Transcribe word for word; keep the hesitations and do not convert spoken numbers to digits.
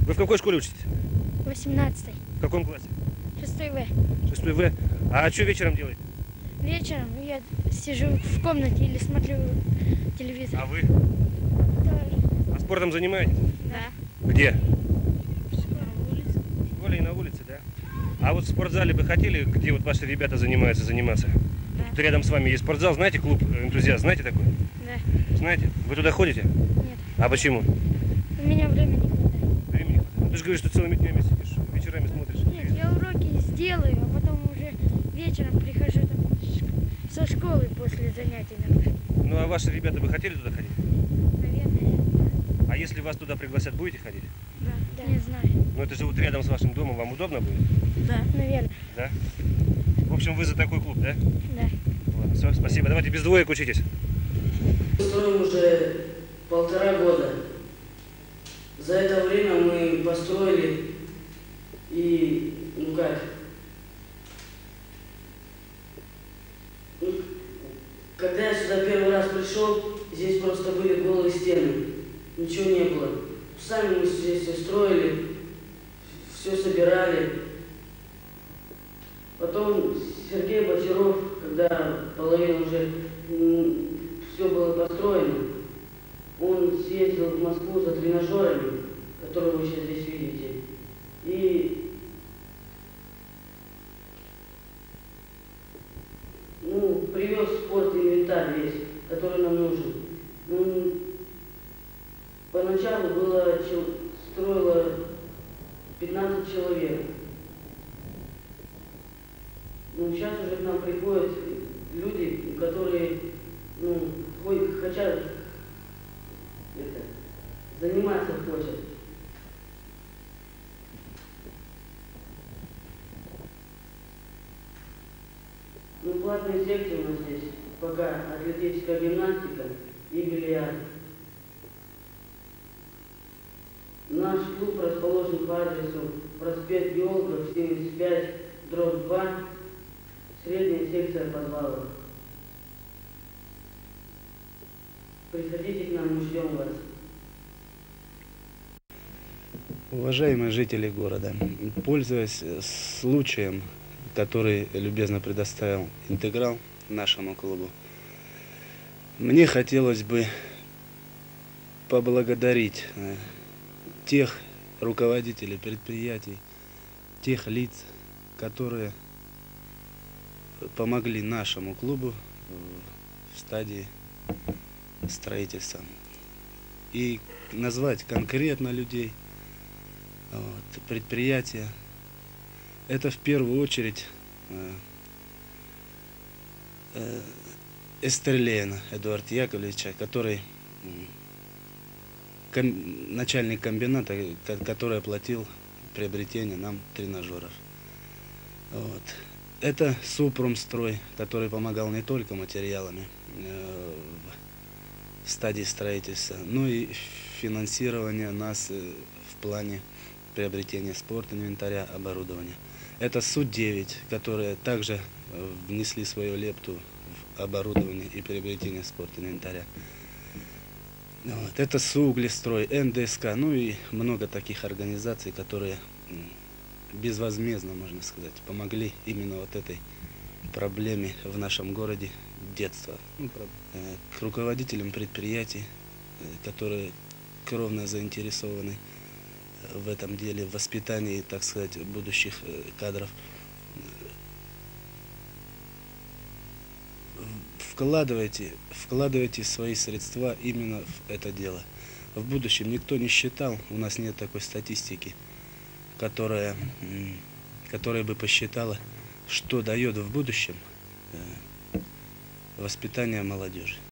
Вы в какой школе учитесь? восемнадцатый. В каком классе? шестой В. Шестой В. А что вечером делаете? Вечером я сижу в комнате или смотрю телевизор. А вы? Тоже. А спортом занимаетесь? Да. Где? В В школе и на улице, да? А вот в спортзале бы хотели, где вот ваши ребята занимаются, заниматься? Да. Тут рядом с вами есть спортзал, знаете, клуб «Энтузиаст», знаете такой? Да. Знаете? Вы туда ходите? Нет. А почему? У меня времени не хватает. Времени хватает. Ну, ты же говоришь, что целыми днями сидишь, вечерами смотришь. Нет, я уроки сделаю, а потом уже вечером прихожу там со школы после занятий. Наверное. Ну, а ваши ребята бы хотели туда ходить? Наверное. А если вас туда пригласят, будете ходить? Да. Да. Не знаю. Ну, это же вот рядом с вашим домом, вам удобно будет? Да. Наверное. Да? В общем, вы за такой клуб, да? Да. Ладно, все, спасибо. Давайте без двоек учитесь. Строим уже полтора года. За это время мы построили и, ну как, ну, когда я сюда первый раз пришел, здесь просто были голые стены, ничего не было. Сами мы здесь все строили, все собирали. Потом Сергей Бочаров, когда половина уже все было построено, он съездил в Москву за тренажерами, которые вы сейчас здесь видите, и ну, привез спорт-инвентарь весь, который нам нужен. Ну, поначалу было, строило пятнадцать человек. Ну, сейчас уже к нам приходят люди, которые, ну, хоть хотят это, заниматься хотят. Ну, платные секции у нас здесь пока атлетическая гимнастика и бильярд. Наш клуб расположен по адресу проспект Геологов, семьдесят пять, дробь два, средняя секция подвала. Приходите к нам, мы ждем вас. Уважаемые жители города, пользуясь случаем, который любезно предоставил Интеграл нашему клубу, мне хотелось бы поблагодарить тех руководителей предприятий, тех лиц, которые помогли нашему клубу в стадии строительства. И назвать конкретно людей, вот, предприятия. Это в первую очередь э, э, Эстерлена Эдуарда Яковлевича, который э, ком, начальник комбината, который оплатил приобретение нам тренажеров. Вот. Это Супрумстрой, который помогал не только материалами э, в стадии строительства, но и финансирование нас э, в плане приобретения спорт-инвентаря, оборудования. Это Суд девять, которые также внесли свою лепту в оборудование и приобретение спорт-инвентаря. Вот. Это Суглистрой, эн дэ эс ка, ну и много таких организаций, которые безвозмездно, можно сказать, помогли именно вот этой проблеме в нашем городе детства. Ну, к руководителям предприятий, которые кровно заинтересованы в этом деле, в воспитании, так сказать, будущих кадров. Вкладывайте, вкладывайте свои средства именно в это дело. В будущем никто не считал, у нас нет такой статистики, которая, которая бы посчитала, что дает в будущем воспитание молодежи.